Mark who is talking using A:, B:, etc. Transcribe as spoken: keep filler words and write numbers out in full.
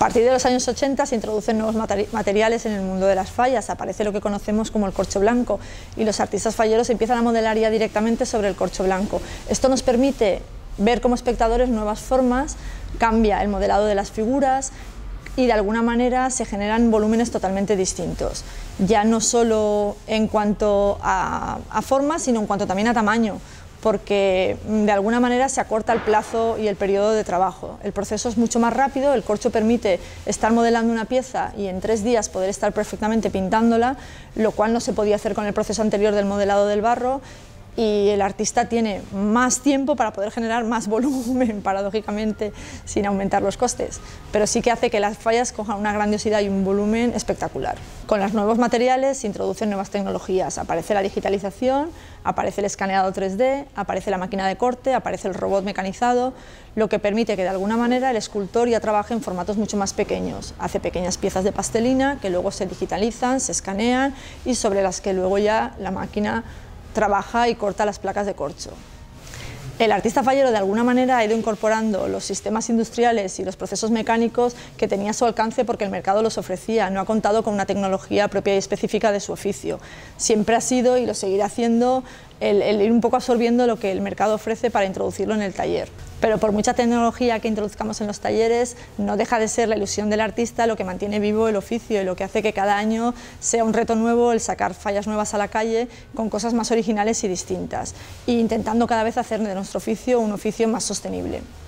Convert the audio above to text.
A: partir de los años ochenta se introducen nuevos materiales en el mundo de las fallas, aparece lo que conocemos como el corcho blanco y los artistas falleros empiezan a modelar ya directamente sobre el corcho blanco. Esto nos permite ver como espectadores nuevas formas, cambia el modelado de las figuras y de alguna manera se generan volúmenes totalmente distintos, ya no solo en cuanto a, a forma, sino en cuanto también a tamaño, porque de alguna manera se acorta el plazo y el periodo de trabajo. El proceso es mucho más rápido, el corcho permite estar modelando una pieza y en tres días poder estar perfectamente pintándola, lo cual no se podía hacer con el proceso anterior del modelado del barro, y el artista tiene más tiempo para poder generar más volumen, paradójicamente, sin aumentar los costes, pero sí que hace que las fallas cojan una grandiosidad y un volumen espectacular. Con los nuevos materiales se introducen nuevas tecnologías, aparece la digitalización, aparece el escaneado tres D, aparece la máquina de corte, aparece el robot mecanizado, lo que permite que de alguna manera el escultor ya trabaje en formatos mucho más pequeños, hace pequeñas piezas de pastelina que luego se digitalizan, se escanean y sobre las que luego ya la máquina trabaja y corta las placas de corcho. El artista fallero de alguna manera ha ido incorporando los sistemas industriales y los procesos mecánicos que tenía a su alcance porque el mercado los ofrecía, no ha contado con una tecnología propia y específica de su oficio. Siempre ha sido y lo seguirá haciendo el, el ir un poco absorbiendo lo que el mercado ofrece para introducirlo en el taller. Pero por mucha tecnología que introduzcamos en los talleres, no deja de ser la ilusión del artista lo que mantiene vivo el oficio y lo que hace que cada año sea un reto nuevo el sacar fallas nuevas a la calle con cosas más originales y distintas, e intentando cada vez hacer de nuestro oficio un oficio más sostenible.